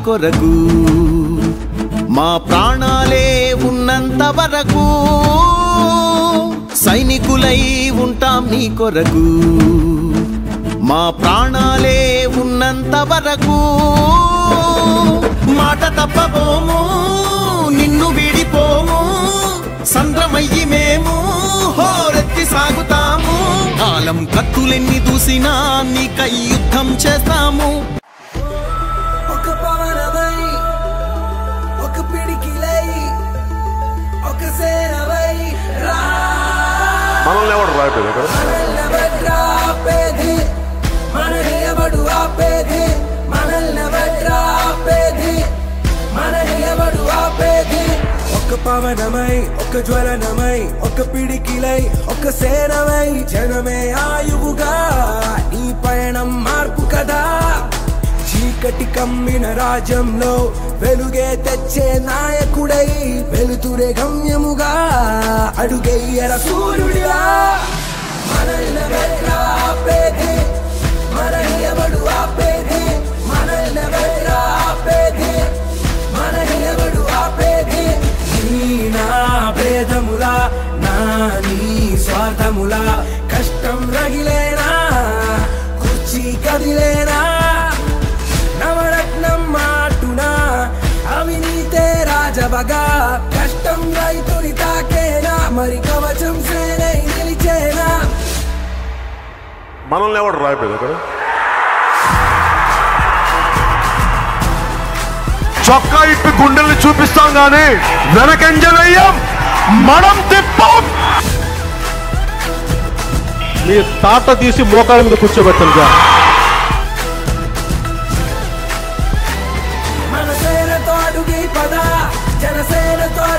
కొరకు మా ప్రాణాలే ఉన్నంత వరకు సైనికులై ఉంటాం నీ కొరకు మా ప్రాణాలే ఉన్నంత వరకు మాట తప్పబోము నిన్ను విడిపోము సంద్రమయ్యి మేము హోరెత్తి సాగుతాము కాలం కత్తులెన్ని దూసినా నీకై యుద్ధం చేస్తాము ఒక పవనమై ఒక పిడికిలై ఒక సేనవై రా మనల్ని ఎవడు రాపేది మనల్ని ఎవడు ఆపేది మనల్ని ఆపేది మనల్ని ఎవడు ఆపేది ఒక పవనమై ఒక జ్వలనమై ఒక పిడికిలై ఒక సేనమై జనమే ఆయువుగా ఈ పయనం మార్పు కదా చీకటి కమ్మిన రాజ్యంలో వెలుగే తెచ్చే నాయకుడై వెలుతురే గమ్యముగా అడుగయ్యర సూర్యుడిగా మనల్ని ఆపేది మనల్ని ఎవడు ఆపేది మనల్ని ఆపేది మనల్ని ఎవడు ఆపేది నా భేదములా నా నీ స్వార్థములా కష్టం రగిలేనా కుర్చీ కదిలేనా నవరత్నం మాటునా అవినీతే రాజబగా కష్టం రైతుని తాకేనా మరి కవచం సేనై నిలిచేనా మనల్ని ఎవడు రాపేది అక్కడ చొక్కా ఇప్పి గుండెల్ని చూపిస్తాం గానీ వెనకంజనయ్యం మనం తిప్పం మీ తాట తీసి మోకాళ్ళ మీద కూర్చోబెట్టండి మనసేనతో అడుగి పద జనసేనతో